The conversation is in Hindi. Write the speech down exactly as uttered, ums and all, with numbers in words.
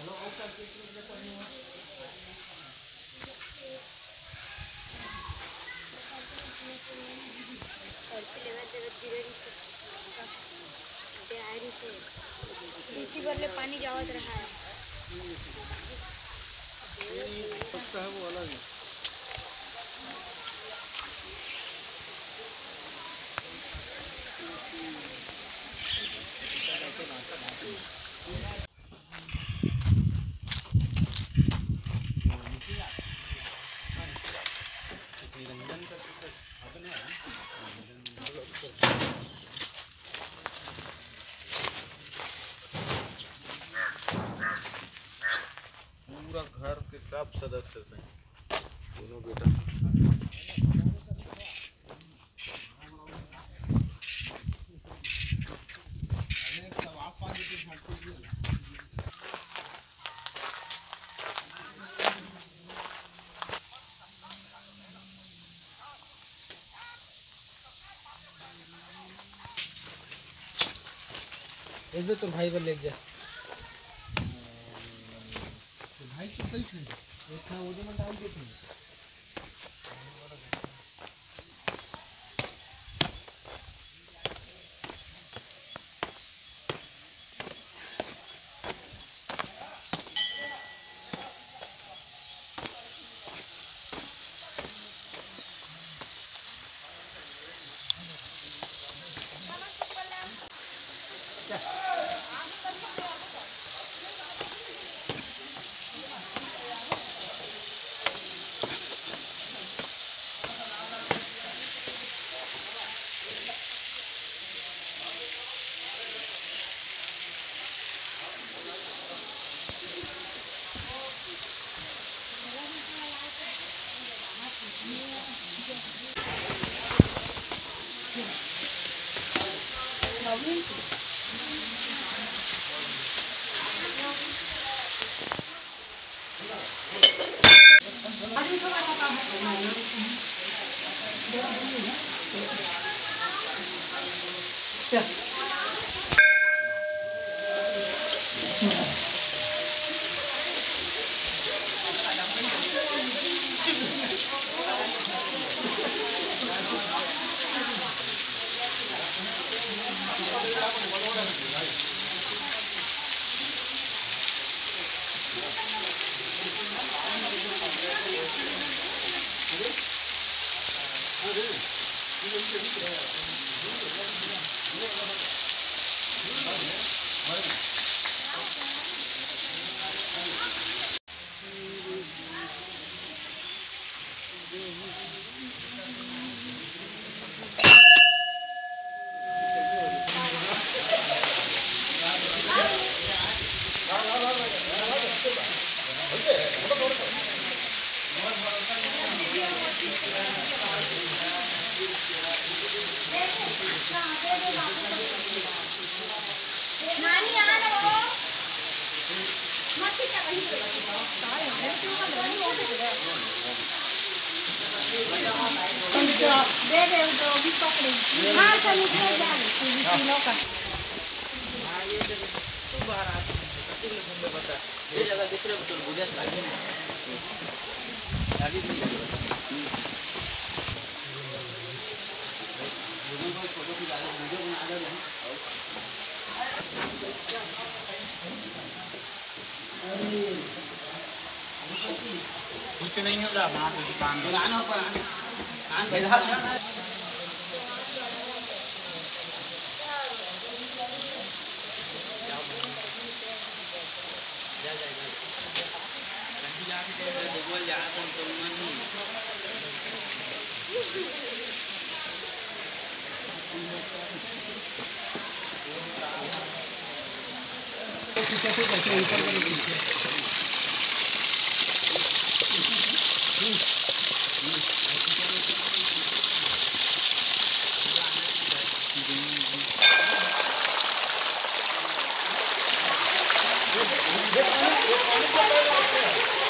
इसी बदले पानी जावत रहा है। पक्का है वो अलग है। पूरा घर के सब सदस्य हैं दोनों बेटा। इसमें तो भाई पर ले जा भाई तो सही थे इतना वो में डाल देते हैं। दे दे तो भी पकड़ी हां चल उठे जा तीनों का तू बाहर आ कितने घूमने बता ये जगह दिख रहे तो बुझे लागे ना गाड़ी नहीं लगी वीडियो को फोटो खिंचा ले वीडियो बना ले अरे कुछ नहीं होगा वहां पे दुकान दुकान पर कान बैठा बोल जा तुम तुम नहीं ये पानी ये पानी